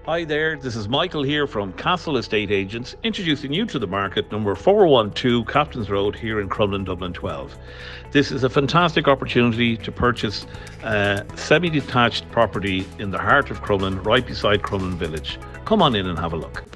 Hi there, this is Michael here from Castle Estate Agents, introducing you to the market, number 412 Captain's Road here in Crumlin, Dublin 12. This is a fantastic opportunity to purchase a semi-detached property in the heart of Crumlin, right beside Crumlin village. Come on in and have a look.